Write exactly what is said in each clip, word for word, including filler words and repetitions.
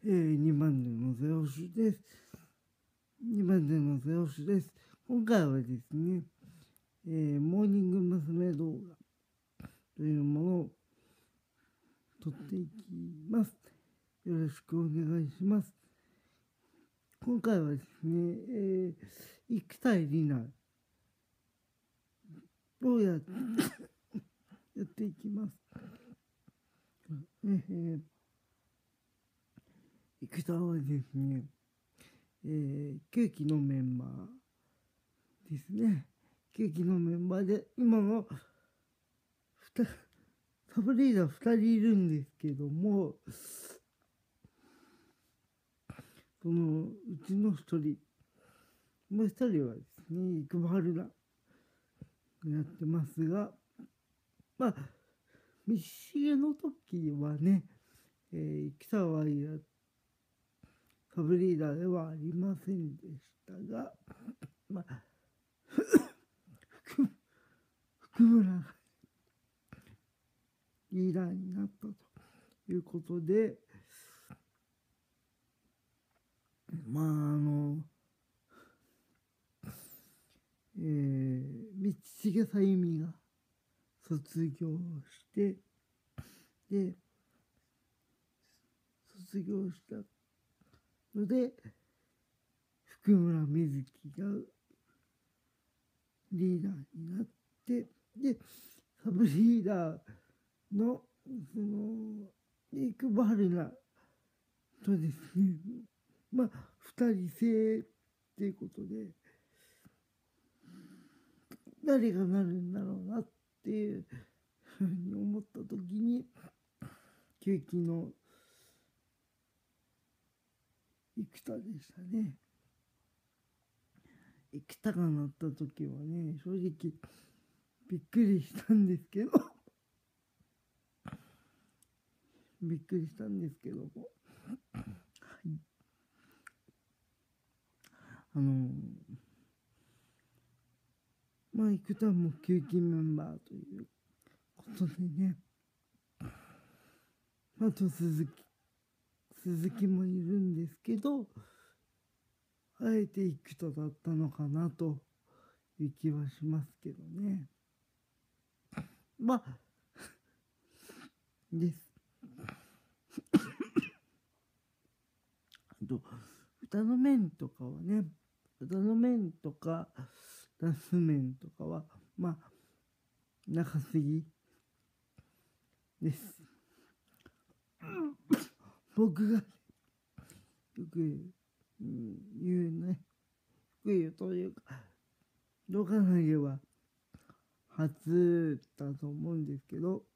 えー、にばんでのゼオシです。にばんでのゼオシです。今回はですね、えー、モーニング娘。動画というものを撮っていきます。よろしくお願いします。今回はですね、えー、生田絵梨奈をややっていきます。えー、生田はですね、えー、ケーキのメンバーですね。ケーキのメンバーで、今のサブリーダーふたりいるんですけども、そのうちのひとり、もうひとりはですね、生馬春菜やってますが、まあ、道重の時はね、えー、北はやサブリーダーではありませんでしたが、まあ、福福村がリーダーになったということで、まあ、あの、えー、道重さゆみが卒業して、で、卒業したので、福村瑞希がリーダーになって、で、サブリーダーの、その、生馬春菜とですね、まあ、二人制っていうことで、誰がなるんだろうなっていうふうに思ったときに、ケーキの生田でしたね。生田がなった時はね、正直びっくりしたんですけどびっくりしたんですけども、はい、あのまあ生田もケーキメンバーということでね、あと鈴木鈴木もいるんですけど、あえて生田だったのかなという気はしますけどね。まあです。あと歌の面とかはね、歌の面とかダンス面とかはまあ中杉です。僕がよく、うん、言うね、よく言うというか、動画投げは初だと思うんですけど、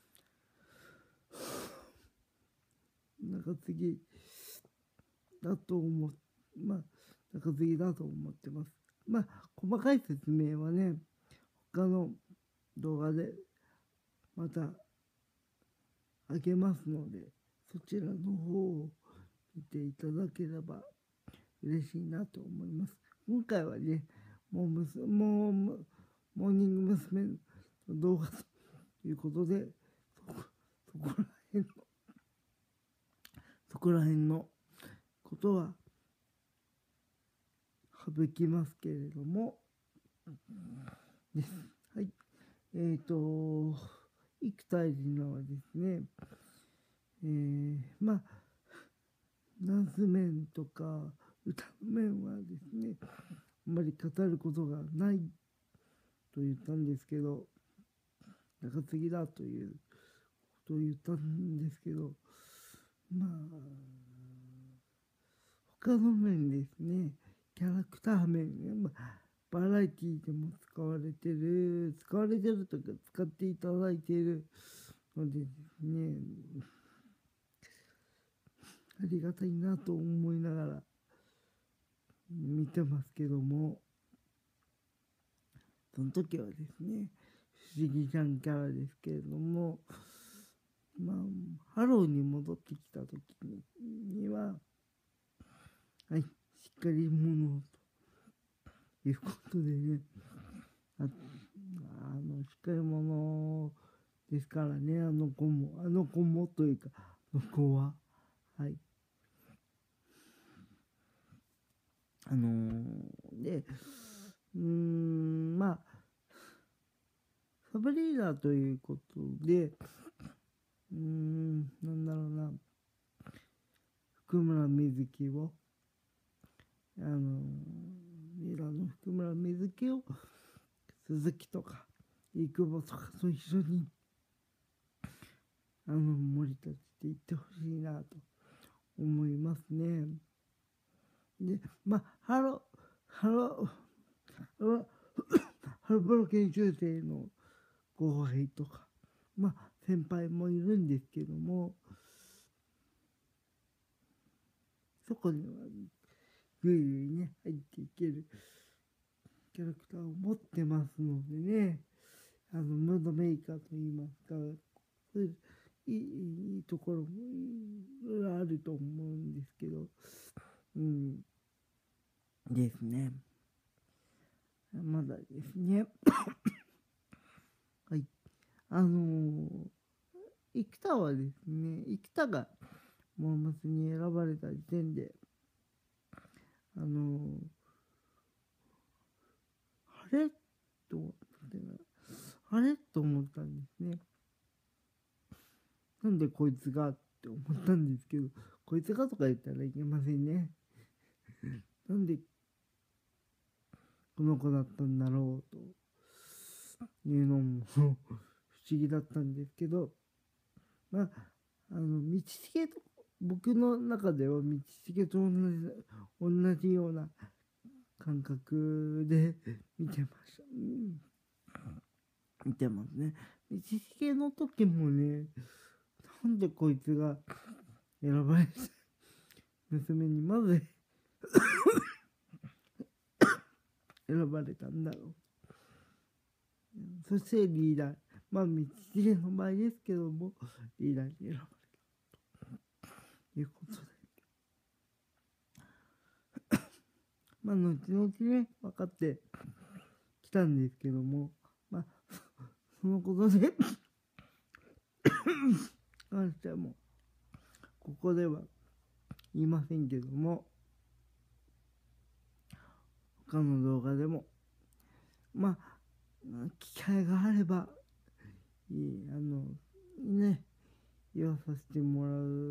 中継だと思っまあ中継だと思ってます。まあ細かい説明はね、他の動画でまたあげますので、そちらの方を見ていただければ嬉しいなと思います。今回はね、もうむすもうモーニング娘。の動画ということで、そこそこら辺のそこら辺のことは省きますけれどもです。はい。えっ、ー、と生田絵梨奈はですね、えー、まあダンス面とか歌の面はですね、あまり語ることがないと言ったんですけど、中継ぎだということを言ったんですけど、まあ他の面ですね、キャラクター面、まあ、バラエティでも使われてる使われてるとか使っていただいているのでですね、ありがたいなと思いながら見てますけども、その時はですね、不思議ちゃんキャラですけれども、まあハローに戻ってきた時には、はい、しっかり者ということでね、ああのしっかり者ですからね、あの子もあの子もというか、あの子ははい、 あのー、で、うーん、まあ、サブリーダーということで、うーん、なんだろうな、福村瑞希を、あのー、リーダーの福村瑞希を、鈴木とか、生久保とかと一緒に、あの、盛り立てていってほしいなと思いますね。で、まあ、ハロ、ハロ、ハロ、ハロプロ研修生の後輩とか、まあ、先輩もいるんですけども、そこにはぐいぐいね、入っていけるキャラクターを持ってますのでね、あの、ムードメーカーといいますか、そういういい、いいところもいろいろあると思うんですけど、うん、ですね。まだですね。はい。あのー、生田はですね、生田がモーマスに選ばれた時点で、あのー、あれと思ってあれと思ったんですね。なんでこいつがって思ったんですけど、こいつがとか言ったらいけませんね。なんでこの子だったんだろうというのも不思議だったんですけど、まあ、あの、道重と、僕の中では道重と同じ、同じような感覚で見てました。うん、見てますね。道重の時もね、なんでこいつが選ばれた娘にまず選ばれたんだろう。そしてリーダー、まあ道重の場合ですけども、リーダーに選ばれたということで、まあ後々ね分かってきたんですけども、まあそのことで関してはもうここでは言いませんけども、他の動画でもまあ機会があればいいあのね言わさせてもら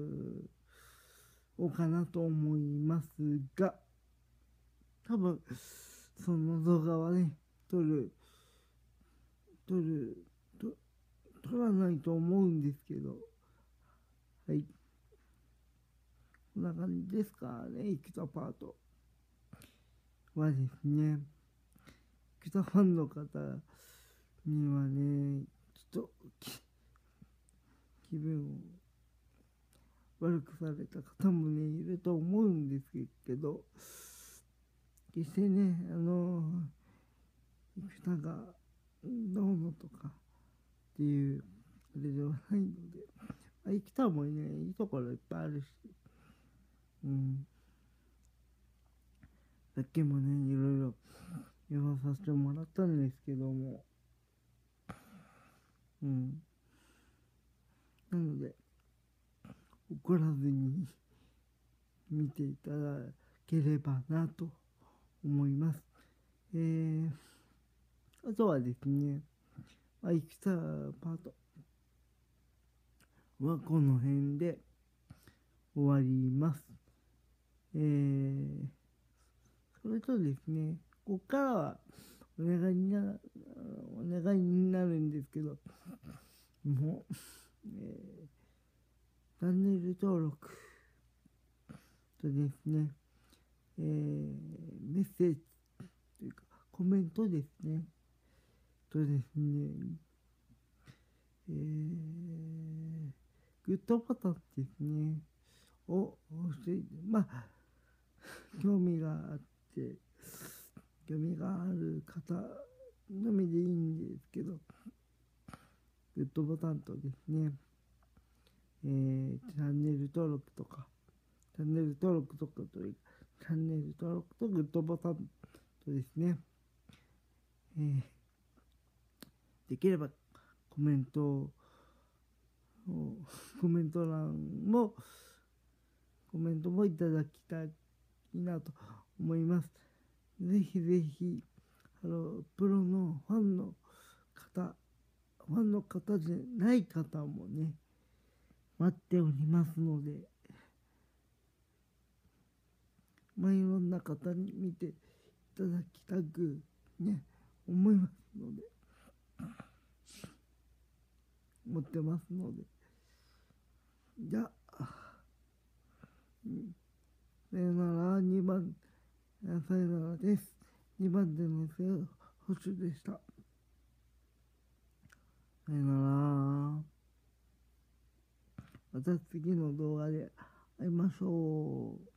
おうかなと思いますが、多分その動画はね撮る撮ると撮らないと思うんですけど、はい、こんな感じですかね。生田パートはですね、生田ファンの方にはねちょっと気分を悪くされた方もねいると思うんですけど、決してねあの生田がどうのとかっていうあれではないので、生田もねいいところいっぱいあるし、うん、さっきもねいろいろ言わさせてもらったんですけども、うん、なので怒らずに見ていただければなと思います。えー、あとはですね、まあ、生田パートはこの辺で終わります。えー、それとですね、ここからはお願いになる、お願いになるんですけど、もう、えー、チャンネル登録とですね、えー、メッセージというかコメントですね、とですね、えー、グッドボタンですね、を押して、まあ、興味があって、興味がある方のみでいいんですけど、グッドボタンとですね、えー、チャンネル登録とか、チャンネル登録とかという、チャンネル登録とグッドボタンとですね、えー、できればコメントを、コメント欄も、コメントもいただきたい、 いいなと思います。ぜひぜひ、あの、プロのファンの方、ファンの方じゃない方もね、待っておりますので、まあ、いろんな方に見ていただきたくね、思いますので、思ってますので、じゃあ、うん、さよなら、にばん、さよならです。にばんでのせ保守でした。さよなら。また次の動画で会いましょう。